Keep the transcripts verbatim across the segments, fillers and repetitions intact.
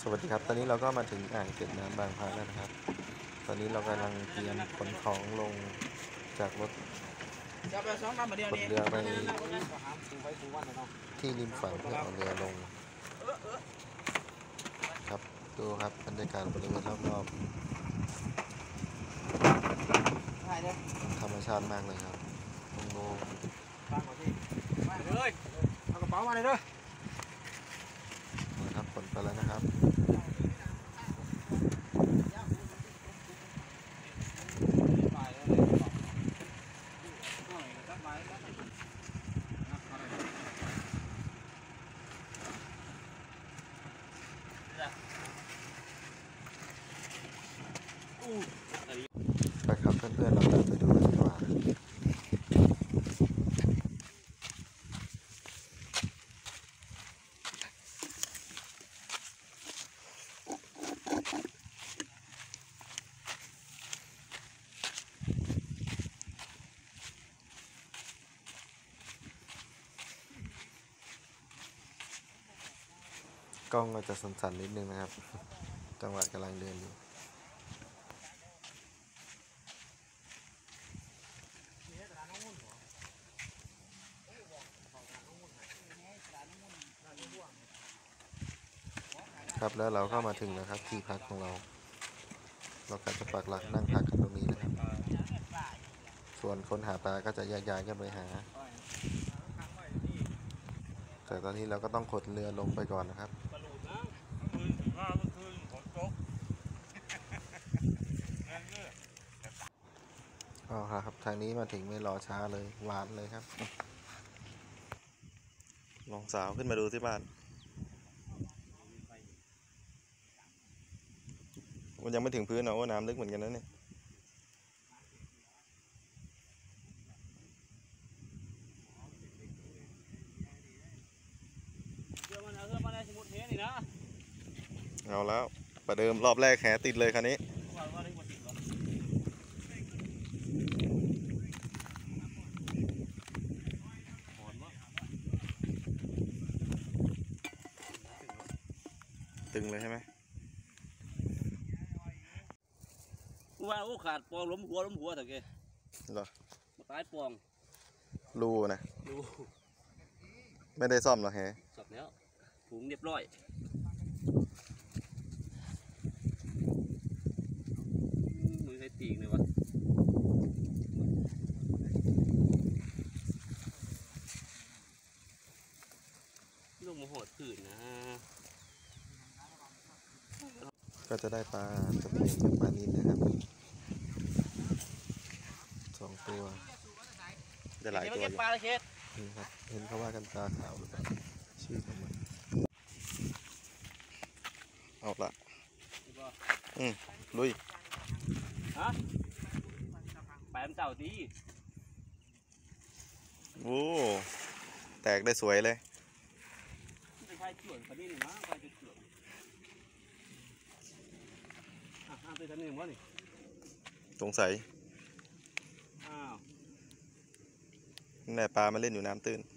วัสดีครับตอนนี้เราก็มาถึงอ่างเก็บน้ำบางพระแล้วนะครับตอนนี้เรากำลังเตรียมขนของลงจากรถขนเรือไปที่ริมฝั่งเพื่อเอาเรือลงครับดูครับบรรยากาศบริเวณรอบๆธรรมชาติมากเลยครับโล่งๆมาเลยเอากระเป๋ามาเลยเด้อนะครับขนไปแล้วนะครับไปครับเพื่อนๆเราไปดูกันดีกว่ากล้องก็จะสั่นๆนิดนึงนะครับจังหวะกำลังเดินอยู่ครับแล้วเราก็มาถึงแล้วครับที่พักของเราเราก็จะปักหลักนั่งพักกันตรงนี้นะครับส่วนคนหาปลาก็จะแยกย้ายกันไปหาแต่ตอนนี้เราก็ต้องขดเรือลงไปก่อนนะครับอ๋อครับทางนี้มาถึงไม่รอช้าเลยหวานเลยครับลองสาวขึ้นมาดูที่บ้านมันยังไม่ถึงพื้นเนาะว่าน้ำลึกเหมือนกันนะเนี่ยเอาแล้วประเดิมรอบแรกแหติดเลยคันนี้ตึงเลยใช่ไหมว่าโอ้ขาดปองล้มหัวล้มหัวเถอะแกเหรอมาตายปองรูนะรูไม่ได้ซ่อมหรอแฮสับแล้วถุงเรียบร้อยมือใช้ตีงเลยวะลูกมโหดขื่นนะก็จะได้ปลาตะเพียนกับปลานิลนะครับสองตัวได้หลายตัวอยู่นี่ครับเห็นเขาว่ากันปลาขาวหรือเปล่าชื่อของมันเอาละอืมลุยฮะแปมเต่าดีโอ้แตกได้สวยเลยไม่ใช่เฉื่อยปนี้หนึ่งมั้งใครจะเฉื่อยอ่ะอ่ะไปทำหนึ่งวะนี่สงสัยอ้าวแน่ปลามาเล่นอยู่น้ำตื้น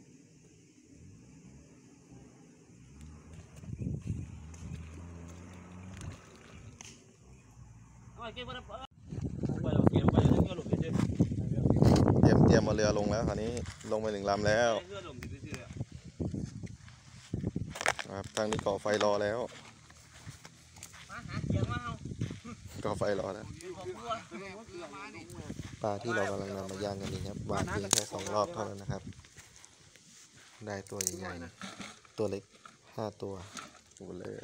เตรียมเตรียมมาเรือลงแล้วคราวนี้ลงไปหนึ่งลำแล้วครับทางนี้ก่อไฟรอแล้วก่อไฟรอแล้วปลาที่เรากำลังนำมาย่างกันนี้ครับวางเพียงแค่สองรอบเท่านั้นนะครับได้ตัวใหญ่ๆตัวเล็กห้าตัวโอ้เลย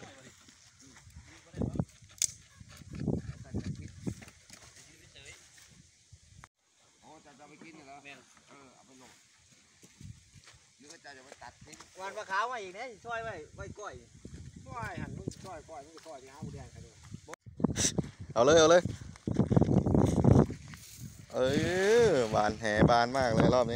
วันปลาขาวมาอีกเนี่ยซอยไว้ไว้ก้อยก้อยหันมึงซอยก้อยมึงซอยที่ห้าบุเรียนใครด้วยเอาเลยเอาเลยเอ้ยบานแหบานมากเลยรอบนี้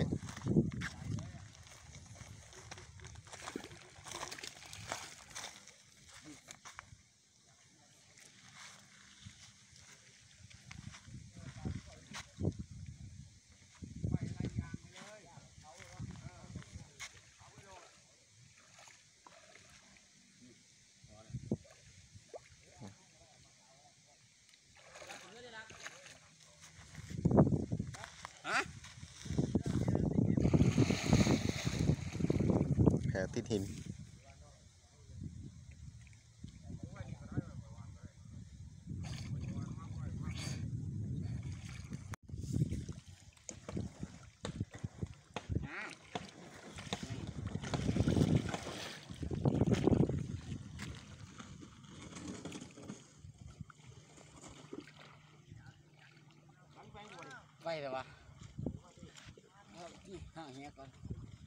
ติดหินไปเลยวะห่างเฮียก่อน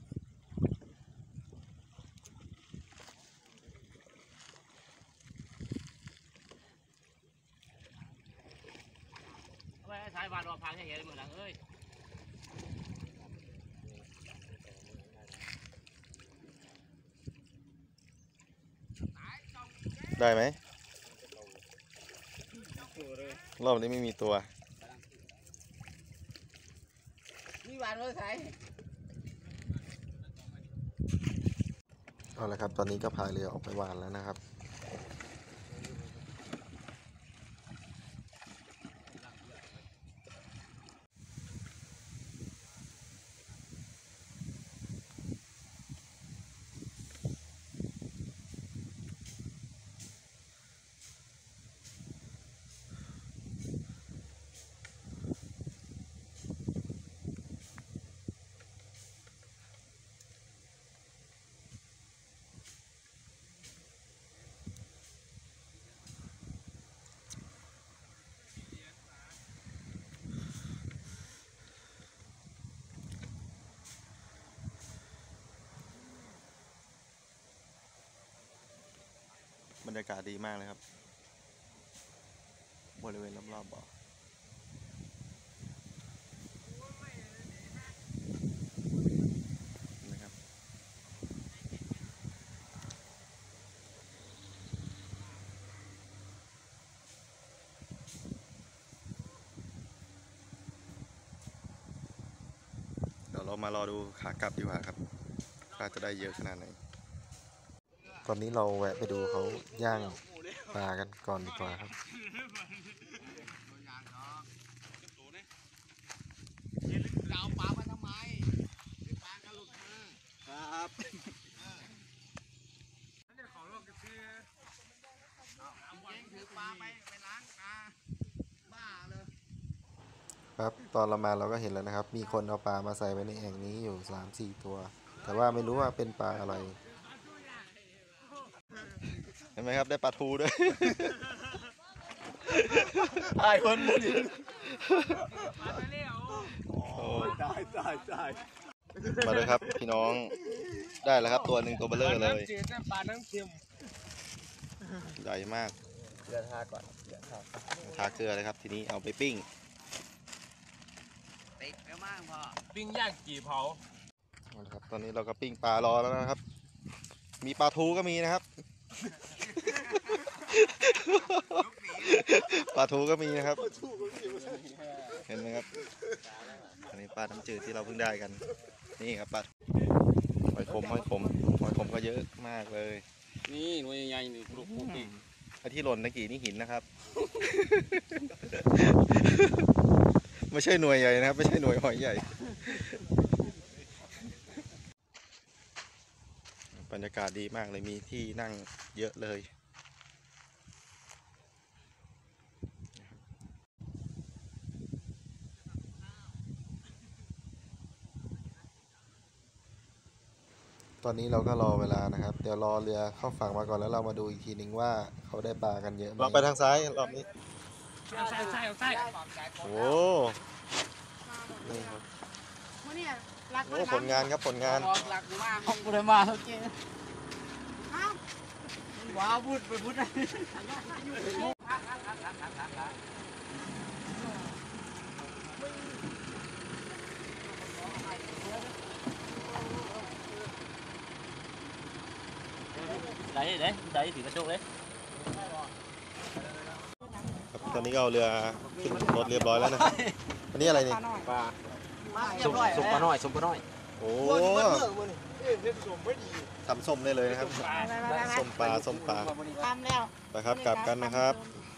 ไปสายบานรอพังให้เห็นเหมือนหลังเอ้ยได้ไหมรอบนี้ไม่มีตัวมีหวานเมื่อไงเอาละครับตอนนี้ก็พายเรือออกไปหวานแล้วนะครับบรรยากาศดีมากเลยครับบริเวณรอบๆบ่อนะครับเดี๋ยวเรามารอดูขากลับดีกว่าครับว่าจะได้เยอะขนาดไหนตอนนี้เราแวะไปดูเขาย่างปลากันก่อนดีกว่าครับเอาปลามาทำไมปลาก็หลุดมาครับจะขอลวกกระเทียมเอาเองถือปลาไปไปล้างปลาบ้าเลยครับตอนเรามาเราก็เห็นแล้วนะครับมีคนเอาปลามาใส่ไว้ในแอ่งนี้อยู่ สามสี่ ตัวแต่ว่าไม่รู้ว่าเป็นปลาอะไรเห็นไหมครับได้ปลาทูด้วยตายคนนึงตายตายตายมาเลยครับพี่น้องได้แล้วครับตัวหนึ่งตัวเบลเลอร์เลยปลาน้ำเค็มใหญ่มากเกลือทาก่อนเกลือทาทาเกลือเลยครับทีนี้เอาไปปิ้งติ๊กเยอะมากพ่อปิ้งย่างกี่เผาเอาละครับตอนนี้เราก็ปิ้งปลารอแล้วนะครับมีปลาทูก็มีนะครับปลาทูก็มีนะครับเห็นไหมครับอันนี้ปลาน้ำจืดที่เราเพิ่งได้กันนี่ครับปลาหอยขมหอยขมหอยขมก็เยอะมากเลยนี่หน่วยใหญ่ๆนี่ลูกปุ๊กอีกไอ้ที่หล่นตะกี้นี่หินนะครับไม่ใช่หน่วยใหญ่นะครับไม่ใช่หน่วยหอยใหญ่บรรยากาศดีมากเลยมีที่นั่งเยอะเลยตอนนี้เราก็รอเวลานะครับเดี๋ยวรอเรือเข้าฝั่งมาก่อนแล้วเรามาดูอีกทีนึงว่าเขาได้ปลากันเยอะไหมเราไปทางซ้ายรอบนี้เอาใส่ใส่เอาใส่โอ้นี่ครับโอ้ผลงานครับผลงานหลักมาห้องกูเลยมาโอเคว้าวพูดไปพูดได้ได้ได้ถือกระโชกเลยตอนนี้ก็เอาเรือขึ้นรถเรียบร้อยแล้วนะอันนี้อะไรนี่ปลาสุกสุกปลาน้อยสุกปลาน้อยโอ้ทำส้มได้เลยนะครับส้มปลาส้มปลาทำแล้วไปครับกลับกันนะครับ